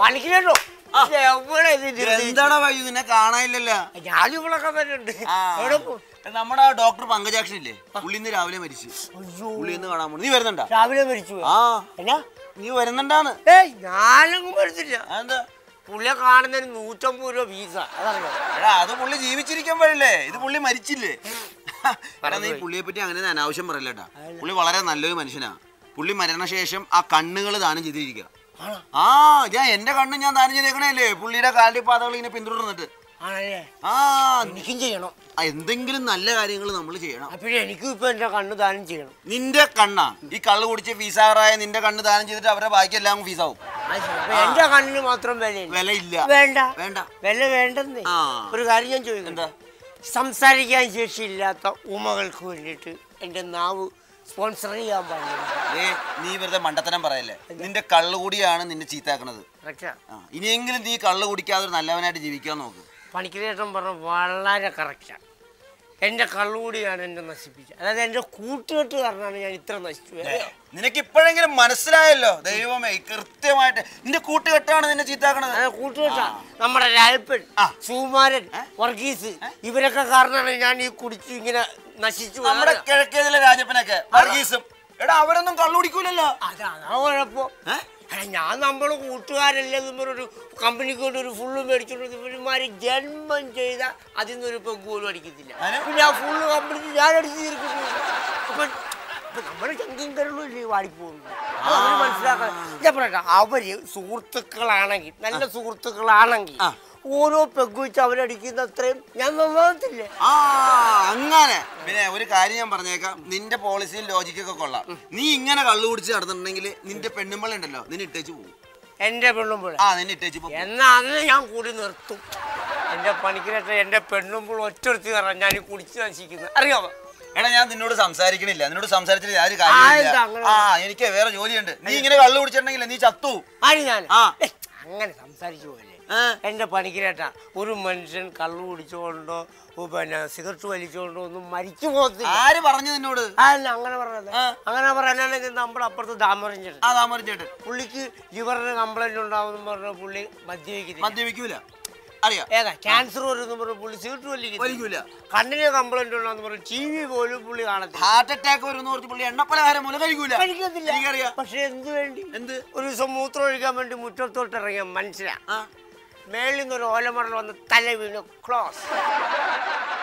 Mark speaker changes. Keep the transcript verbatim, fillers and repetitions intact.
Speaker 1: പണിക്കണോ
Speaker 2: എന്താടാ വഴി നിന്നെ കാണാനില്ലല്ലോ.
Speaker 1: ഞാനിവിളൊക്കെ വരുന്നുണ്ട്.
Speaker 2: നമ്മുടെ ഡോക്ടർ പങ്കജാക്ഷൻ ഇല്ലേ, പുള്ളിന്ന് രാവിലെ മരിച്ചു. പുള്ളിന്ന് കാണാൻ പോണു. നീ വരുന്നുണ്ടോ?
Speaker 1: രാവിലെ മരിച്ചു.
Speaker 2: ആ നീ വരുന്നുണ്ടാന്ന്?
Speaker 1: ഏയ് ഞാനൊന്നും വരുത്തില്ല.
Speaker 2: എന്താ
Speaker 1: പുള്ളിയെ കാണുന്നതിന് നൂറ്റമ്പത് രൂപ ഫീസാ. അതറിയോ?
Speaker 2: എടാ അത് പുള്ളി ജീവിച്ചിരിക്കുമ്പോഴല്ലേ, ഇത് പുള്ളി മരിച്ചില്ലേ. എടാ നീ പുള്ളിയെ പറ്റി അങ്ങനെ അനാവശ്യം പറയല്ലേട്ടാ. പുള്ളി വളരെ നല്ലൊരു മനുഷ്യനാ. പുള്ളി മരണശേഷം ആ കണ്ണുകൾ ദാനം ചെയ്തിരിക്കുക. ആ ഞാൻ എന്റെ കണ്ണ് ഞാൻ ദാനം ചെയ്തേക്കണല്ലേ, പുള്ളിയുടെ കാലിപ്പാതകൾ ഇങ്ങനെ പിന്തുടർന്നിട്ട്. ആ
Speaker 1: എനിക്കും ചെയ്യണം.
Speaker 2: എന്തെങ്കിലും നല്ല കാര്യങ്ങൾ നമ്മൾ ചെയ്യണം.
Speaker 1: അപ്പോഴേ എനിക്കും ഇപ്പൊ എന്റെ കണ്ണ് ദാനം ചെയ്യണം.
Speaker 2: നിന്റെ കണ്ണാ ഈ കള്ള് കുടിച്ച് ഫീസാറായ നിന്റെ കണ്ണ് ദാനം ചെയ്തിട്ട് അവരുടെ ബാക്കി എല്ലാം ഫീസാവും.
Speaker 1: എന്റെ കണ്ണിന് മാത്രം വില
Speaker 2: വിലയില്ല.
Speaker 1: വേണ്ട
Speaker 2: വേണ്ട
Speaker 1: വില വേണ്ടെന്നേ. ഒരു കാര്യം ഞാൻ ചോദിക്കണ്ട, സംസാരിക്കാൻ ശേഷിയില്ലാത്ത ഉമകൾക്ക് വേണ്ടിയിട്ട് എന്റെ നാവ് സ്പോൺസർ ചെയ്യാൻ പാടില്ല.
Speaker 2: നീ വെറുതെ മണ്ടത്തരം പറയല്ലേ. നിന്റെ കള്ള് കൂടിയാണ് നിന്നെ ചീത്താക്കണത്. ഇനിയെങ്കിലും നീ കള്ള് കുടിക്കാതെ നല്ലവനായിട്ട് ജീവിക്കാൻ നോക്ക്.
Speaker 1: പണിക്കരേട്ടൻ പറഞ്ഞ വളരെ കറക്റ്റാണ്. എന്റെ കള്ളുകൂടിയാണ് എന്നെ നശിപ്പിച്ചത്. അതായത് എന്റെ കൂട്ടുകെട്ട് കാരണമാണ് ഞാൻ ഇത്ര നശിച്ചു.
Speaker 2: നിനക്ക് ഇപ്പോഴെങ്കിലും മനസ്സിലായല്ലോ. ദൈവമേ, കൃത്യമായിട്ട് നിന്റെ കൂട്ടുകെട്ടാണ് നിന്നെ ചീത്താക്കണത്.
Speaker 1: കൂട്ടുകെട്ടാ നമ്മുടെ രായപ്പൻ, സുകുമാരൻ, വർഗീസ് ഇവരൊക്കെ കാരണമാണ് ഞാൻ ഈ കുടിച്ച് ഇങ്ങനെ നശിച്ചു.
Speaker 2: നമ്മുടെ കിഴക്കേതിലെ രാജപ്പനൊക്കെ വർഗീസും എടാ അവരൊന്നും കള്ളു കുടിക്കൂലല്ലോ.
Speaker 1: അതാണ് കുഴപ്പം. ഞാൻ നമ്മള് കൂട്ടുകാരല്ലേ ഒരു കമ്പനിക്ക് കൊണ്ട് ഒരു ഫുള്ള് മേടിച്ചോണ്ട് ഇവരുമാര് ജന്മം ചെയ്ത അതിൽ നിന്നൊരു പെഗ് പോലും അടിക്കത്തില്ല. പിന്നെ ആ ഫുള്ള് കമ്പനി ഞാൻ അടിച്ചു തീർക്കുന്നു. അപ്പൊ നമ്മുടെ ചങ്കും കരളും വാടിപ്പോകുന്നു. അവര് മനസ്സിലാക്കണം. ഞാൻ പറയട്ടെ, അവര് സുഹൃത്തുക്കളാണെങ്കിൽ, നല്ല സുഹൃത്തുക്കളാണെങ്കിൽ ഓരോ പെഗ് വെച്ച് അവരടിക്കുന്ന അത്രയും ഞാൻ നന്നാകത്തില്ലേ.
Speaker 2: ആ അങ്ങനെ. പിന്നെ ഒരു കാര്യം ഞാൻ പറഞ്ഞേക്കാം, നിന്റെ പോളിസിയും ലോജിക്കൊക്കെ കൊള്ളാം. നീ ഇങ്ങനെ കള്ളു കുടിച്ച് നടന്നിട്ടുണ്ടെങ്കിൽ നിന്റെ പെണ്ണുമ്പളുണ്ടല്ലോ നിന്നെ ഇട്ടേച്ച് പോകും.
Speaker 1: എന്റെ പെണ്ണുമ്പോൾ
Speaker 2: ആ നിന്നെ ഇട്ടേച്ച് പോകും.
Speaker 1: എന്നാ അതിന് ഞാൻ കൂടി നിർത്തും. എന്റെ പണിക്കരേട്ട എന്റെ പെണ്ണുമ്പോൾ ഒറ്റൊരുത്തി കാരണം ഞാൻ കുടിച്ച് നശിക്കുന്നത് അറിയാമോ.
Speaker 2: എടാ ഞാൻ നിന്നോട് സംസാരിക്കണില്ല, നിന്നോട് സംസാരിച്ചിട്ട് യാതൊരു കാര്യമില്ല. ആ എനിക്ക് വേറെ ജോലിയുണ്ട്. നീ ഇങ്ങനെ കള്ളു കുടിച്ചിട്ടുണ്ടെങ്കിൽ നീ ചത്തു.
Speaker 1: ആര് ഞാൻ അങ്ങനെ സംസാരിച്ചു പോലെ. എന്റെ പണിക്കരേട്ട ഒരു മനുഷ്യൻ കള്ളു കുടിച്ചോണ്ടോ പിന്നെ സിഗരറ്റ് വലിച്ചോണ്ടോ ഒന്നും മരിച്ചു പോകത്തില്ല.
Speaker 2: ആര് പറഞ്ഞു നിന്നോട്?
Speaker 1: അല്ല അങ്ങനെ പറഞ്ഞത്. അങ്ങനെ പറയാനാണെങ്കിൽ നമ്മുടെ അപ്പുറത്ത് ദാമോദരൻ ചേട്ടൻ.
Speaker 2: ആ ദാമോദരൻ ചേട്ടൻ പുള്ളിക്ക്
Speaker 1: ലിവറിന് കംപ്ലൈന്റ് ഉണ്ടാവും പറഞ്ഞ പുള്ളി മദ്യപിക്കില്ല.
Speaker 2: മദ്യപിക്കൂല അറിയാം.
Speaker 1: ഏതാ ക്യാൻസർ വരുന്ന പറഞ്ഞ പുള്ളി സിഗരറ്റ് വലിക്കൂല. കണ്ണിന് കംപ്ലൈന്റ് ഉണ്ടെന്ന് പറഞ്ഞ ടി വി പോലും പുള്ളി കാണത്തില്ല.
Speaker 2: ഹാർട്ട് അറ്റാക്ക് വരുന്ന പറഞ്ഞ പുള്ളി എണ്ണപ്പലഹാരം പോലും കഴിക്കൂല.
Speaker 1: കഴിക്കത്തില്ല. പക്ഷെ എന്ത് വേണ്ടി എന്ത് ഒരു ദിവസം മൂത്രം ഒഴിക്കാൻ വേണ്ടി മുറ്റത്തോട്ട് ഇറങ്ങിയ മനസ്സിലാ മേളിൽ നിന്നൊരു ഓലമറൽ വന്ന് തല വീണ് ക്ലോസ്.